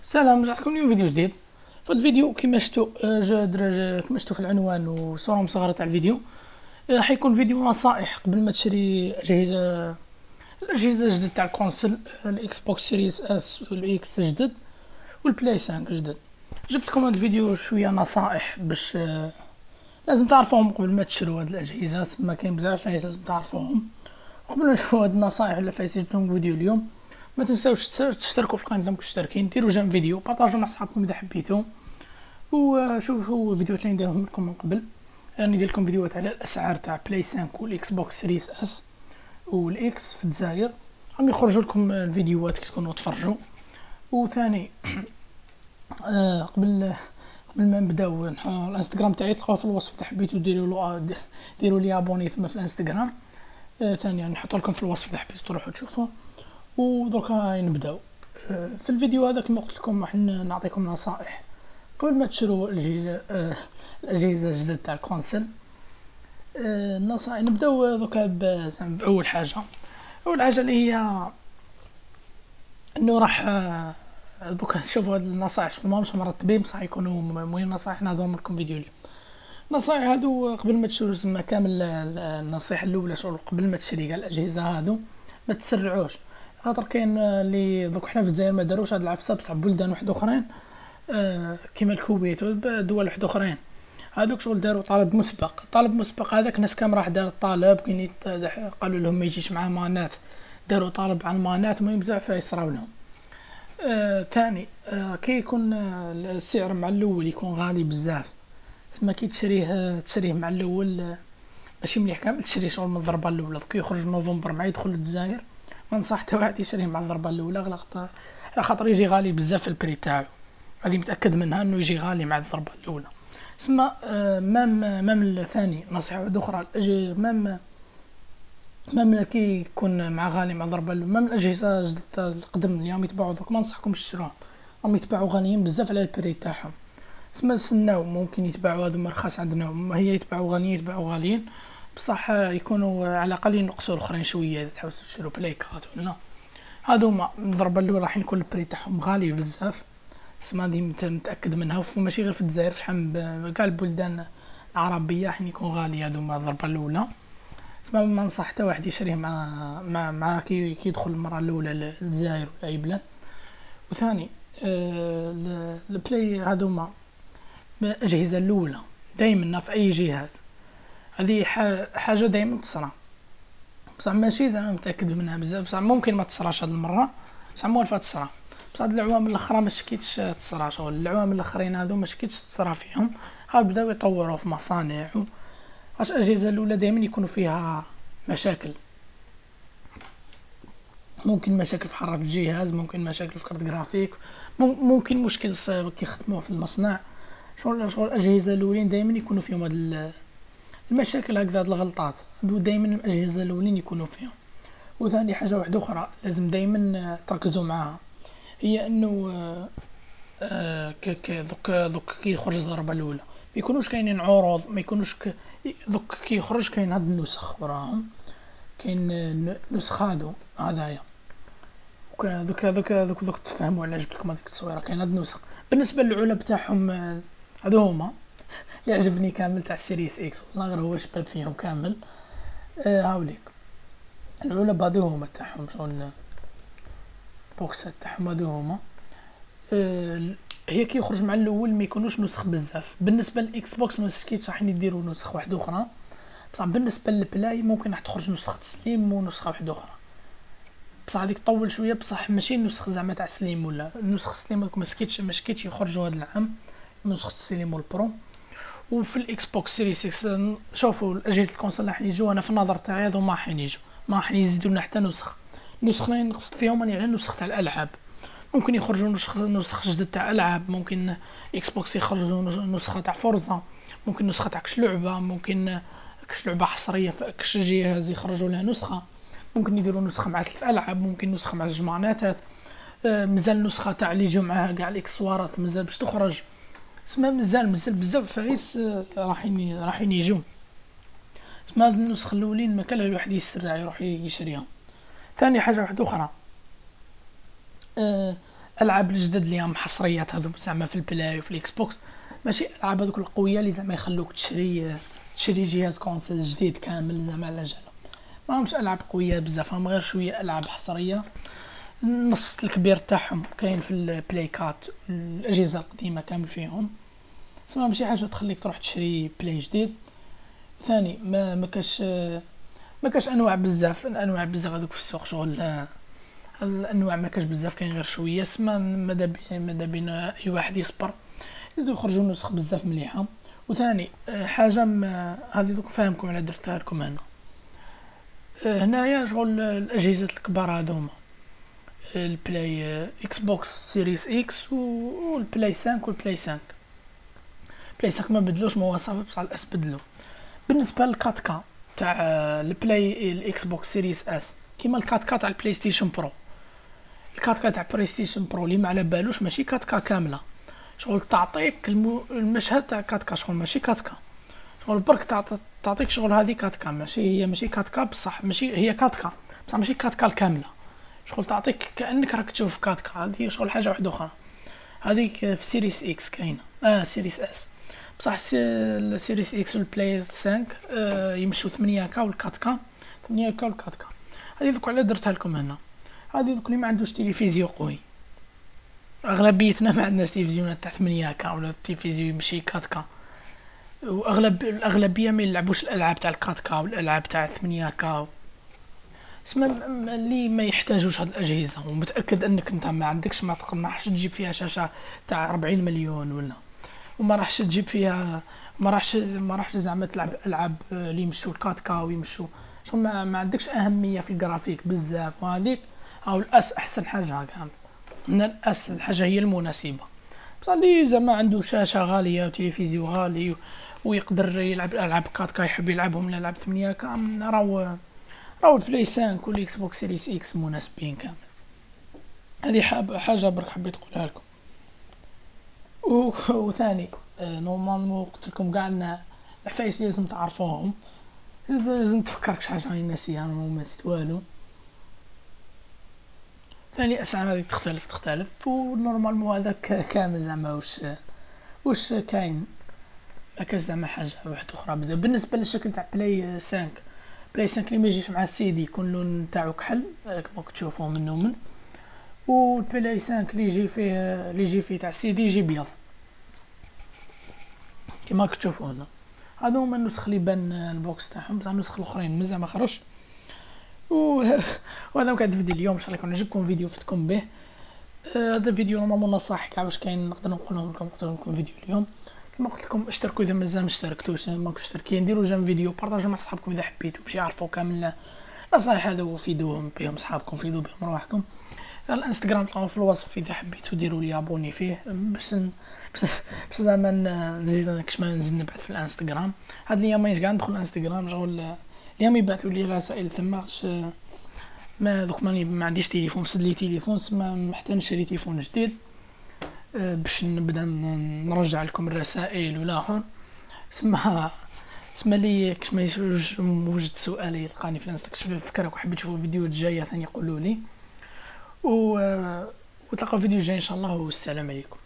سلام، رجعت لكم اليوم فيديو جديد. في الفيديو كما شفتوا كما شفتوا في العنوان وصورة مصغرة تاع الفيديو. حيكون فيديو نصائح قبل ما تشري الأجهزة جدد تاع الكونسل، الإكس بوكس سيريس اس والإكس جدد والبلاي 5 جدد. جبت لكم هذا الفيديو شوية نصائح باش لازم تعرفوهم قبل ما تشروا هاد الأجهزة، سما كاين بزاف فايس لازم تعرفوهم. قبل ما نشوفوا هاد النصائح ولا فايس جبت لكم فيديو اليوم، ما تنساوش تشتركوا في القناه اذا كنتم مشتركين، ديروا جيم فيديو، بارطاجوا مع صحابكم اذا حبيتوا، وشوفوا الفيديوهات اللي نديرهم لكم من قبل. يعني ندير لكم فيديوهات على الاسعار تاع بلاي 5 والاكس بوكس سيريس اس والاكس في الجزائر، راهم يخرجوا لكم الفيديوهات كي تكونوا تفرجوا. وثاني قبل ما نبداو الانستغرام تاعي تلقاوه في الوصف اذا حبيتوا ديروا لي ابوني ثم في الانستغرام. ثانيا نحط لكم في الوصف اذا حبيتوا تروحوا تشوفوه. ودركا نبداو في الفيديو هذا. كما قلت لكم راح نعطيكم نصائح قبل ما تشروا الاجهزه الجدد تاع الكونسل. النصائح نبداو دركا باول حاجه. اول حاجه اللي هي انه راح دركا نشوفوا هاد النصائح شكون مش مرتبين بصح يكونوا مهم. نصائح نهضرهم لكم فيديو اليوم. النصائح هادو قبل ما تشروا زعما كامل. النصيحه الاولى شغل قبل ما تشري كاع الاجهزه هادو ما تسرعوش، خاطر كاين اللي دوك حنا في الجزائر ما داروش هاد العفسه، بصح بلدان واحد اخرين كيما الكويت ودول واحد اخرين هادوك شغل داروا طلب مسبق. هذاك ناس كام راح دار الطلب، كاين قالوا لهم ما يجيش معاه مانات، داروا طلب على المانات، المهم بزاف يصراو لهم. تاني كي يكون السعر مع الاول يكون غالي بزاف، تسمى كي تشريه مع الاول ماشي مليح كامل تشري شغل من الضربه الاولى. كي يخرج نوفمبر مع يدخل للجزائر ما نصح حتى واحد يشريه مع الضربه الاولى، على خاطر يجي غالي بزاف في البري تاعو. هذه متاكد منها انه يجي غالي مع الضربه الاولى. اسمع مام الثاني نصيحه واحده اخرى. مام كي يكون مع غالي مع الضربه الاولى، مام الاجهزه القدم اليوم يتباعوا دوك ما نصحكمش تشروهم، راهم يتباعوا غاليين بزاف على البري تاعهم. اسمع نستناو ممكن يتباعوا هذو مرخص عندنا، هي يتباعوا غاليين بصح يكونوا على الاقل ينقصوا الاخرين شويه. اذا تحوسوا تشرو بلايكات ولا هذوما الضربه الاولى راح يكون البري تاعهم غالي بزاف. اسمع هذه متاكد منها، وماشي غير في الجزائر، في شحال كاع البلدان العربيه راح يكون غالي هذوما الضربه الاولى. اسمع ما ننصح حتى واحد يشريه مع كي يدخل المره الاولى للجزائر ولا اي بلاد. وثاني البلاي هذوما الاجهزه الاولى دائما في اي جهاز، هذه حاجه دائما تصرى، بصح ماشي زعما متاكد منها بزاف، بصح ممكن ما تصراش هاد المره، بصح موالفه تصرى. بصح هاد العوامل الاخرى ما شكيتش تصرى، شغل العوامل الاخرين هادو ما شكيتش تصرى فيهم. بداو يطوروا في مصانع واش الاجهزه الاولى دائما يكونوا فيها مشاكل. ممكن مشاكل في حراره الجهاز، ممكن مشاكل في كارت جرافيك، ممكن مشكل كيخدموه في المصنع. شغل الاجهزه الاولين دائما يكونوا فيهم هاد المشاكل هكذا، هاد الغلطات هادو دائما الاجهزه الاولين يكونوا فيهم. وثاني حاجه واحده اخرى لازم دائما تركزوا معاها، هي انه دوك كي يخرج الضربه الاولى ما يكونوش كاينين عروض، ما يكونوش دوك كي يخرج كاين هاد النسخ وراهم، كاين نسخ هذايا دوك تفهموا على جبت لكم هذيك التصويره. كاين هاد النسخ بالنسبه للعلب تاعهم، هادو هما اللي عجبني كامل تاع السيريس اكس، والله غير هو شباب فيهم كامل. هاوليك العلب هادو هما تاعهم، شغل بوكسات تاعهم هادو هما. هي كي يخرج مع الاول ما يكونوش نسخ بزاف. بالنسبه للاكس بوكس ما سكيتش راح يديروا نسخ واحده اخرى، بصح بالنسبه للبلاي ممكن راح تخرج نسخه سليم ونسخه واحده اخرى، بصح هذيك طول شويه، بصح ماشي نسخ زعما تاع سليم ولا نسخ سليم. هذوك ما سكيتش يخرجوا هذا العام نسخه السليم والبرو. وفي الاكس بوكس سيريس اكس شوفوا اجهزه الكونسول راح يجوا، انا في النظر تاعي هذو ما راح يجوا، ما راح يزيدوا لنا حتى نسخين نقصد فيهم يعني على نسخ تاع الالعاب. ممكن يخرجوا نسخ جدد تاع العاب، ممكن اكس بوكس يخرجوا نسخه تاع فورزا، ممكن نسخه تاع كش لعبه، ممكن كش لعبه حصريه في كش جهاز يخرجوا لها نسخه، ممكن يديروا نسخه مع 3 العاب، ممكن نسخه مع 2 معناتات. مازال نسخه تاع اللي يجوا معاها كاع الاكسوارات مازال باش تخرج. اسمها مازال بزاف فايس راح يجوا. اسمها هاد النسخه الاولين ما كان الواحد يسرع يروح يشريهم. ثاني حاجه واحده اخرى، الالعاب الجدد اللي هم حصريات هذو زعما في البلاي وفي الاكس بوكس، ماشي الالعاب هذوك القويه اللي زعما يخلوك تشري جهاز كونسول جديد كامل زعما على جال. ماهمش العاب قويه بزاف، هم غير شويه العاب حصريه. النص الكبير تاعهم كاين في البلاي كات، الاجهزه القديمه كامل فيهم. سما ماشي حاجه تخليك تروح تشري بلاي جديد. ثاني ما كاش انواع بزاف هذوك في السوق شغل. الانواع ما كاش بزاف، كاين غير شويه. سما ماذا بينا اي واحد يصبر يزيدو يخرجوا نسخ بزاف مليحه. وثاني حاجه هذه دوك فاهمكم على درتها لكم هنا. هنايا شغل الاجهزه الكبار هذوما البلاي اكس بوكس سيريس اكس والبلاي 5 والبلاي 5. بلاي 5 ما بدلوش مواصفات بصح الاس بدلو. بالنسبه للكاتكا تاع البلاي الاكس بوكس سيريس اس كيما الكاتكا تاع البلاي ستيشن برو. الكاتكا تاع بلاي ستيشن برو اللي ما على بالوش ماشي كاتكا كامله، شغل تعطيك المشهد تاع كاتكا، شغل ماشي كاتكا، شغل برك تعطيك شغل هذه كاتكا، ماشي كاتكا بصح، ماشي هي كاتكا بصح ماشي كاتكا الكامله، شغل تعطيك كانك راك تشوف كاتكا. هذه شغل حاجه واحده اخرى. هذيك في سيريس اكس كاينه، سيريس اس بصح السيريس اكس والبلاي 5 يمشوا 8K والكاتكا 8K والكاتكا. هذه دوك على درتها لكم هنا. هذه دوك اللي ما عندوش تلفزيون قوي، اغلبيتنا ما عندناش تلفزيونات تاع 8K ولا التلفزيون يمشي 4K، الاغلبيه ما يلعبوش الالعاب تاع ال4K والالعاب تاع 8K. اسمع اللي ما يحتاجوش هاد الاجهزه، ومتاكد انك انت ما عندكش ما راحش تجيب فيها شاشه تاع 40 مليون ولا، وما راحش تجيب فيها ما راحش زعما تلعب العاب اللي يمشوا ال4K ويمشوا شو ما عندكش اهميه في الجرافيك بزاف. وهذيك او الاس احسن حاجه كامل من الاس، الحاجه هي المناسبه. بصح اللي زعما عنده شاشه غاليه وتلفزيون غالي ويقدر يلعب الالعاب 4K يحب يلعبهم الالعاب 8K، راهو البلاي 5 والاكس بوكس سيريس اكس مناسبين كامل. هذه حاجه برك حبيت نقولها لكم. وثاني نورمالمون قلت لكم كاع ان العفايس لازم تعرفوهم، لازم تفكرك شحال راني ناسيها، انا ما نسيت والو. ثاني الاسعار هذه تختلف ونورمالمون هذاك كامل زعما واش كاين، ما كاش زعما حاجه واحده اخرى بزاف. بالنسبه للشكل تاع بلاي 5 اللي ما يجيش مع السيدي يكون اللون نتاعو كحل كما تشوفوا منه من، والبلاي 5 اللي يجي فيه تاع السيدي يجي بيض كما تشوفوا هنا. هذو هما النسخ اللي بان البوكس تاعهم، بصح النسخ الاخرين مازال ما خرجش. وهذا كان فيديو اليوم، ان شاء الله يكون عجبكم فيديو فتكم به. هذا الفيديو نورمالمون نصائح كاع واش كاين نقدر نقولهم لكم فيديو اليوم. كما قلت لكم اشتركوا اذا مازال ما اشتركتوش، ماكوش مشتركين ديروا جيم فيديو، بارطاجوا مع صحابكم اذا حبيتوا باش يعرفوا كامل نصائح هذو وفيدوهم بهم صحابكم، فيدوا بهم رواحكم. الانستغرام تلقاو في الوصف اذا حبيتوا ديروا لي ابوني فيه باش زعما نزيد نزيد نبعث في الانستغرام. هاد الايام كاع ندخل الانستغرام شغل اليوم يبعثوا لي رسائل ثماش. ما دوك ما عنديش تليفون، سد لي تليفون سما محتاج نشري تليفون جديد باش نبدا نرجع لكم الرسائل والاخر. سما لي كش ما وجد سؤال يلقاني في الانستغرام فكرك وحبيت تشوفوا الفيديوهات الجايه ثاني قولوا لي، وتلقاو فيديو جاي ان شاء الله، والسلام عليكم.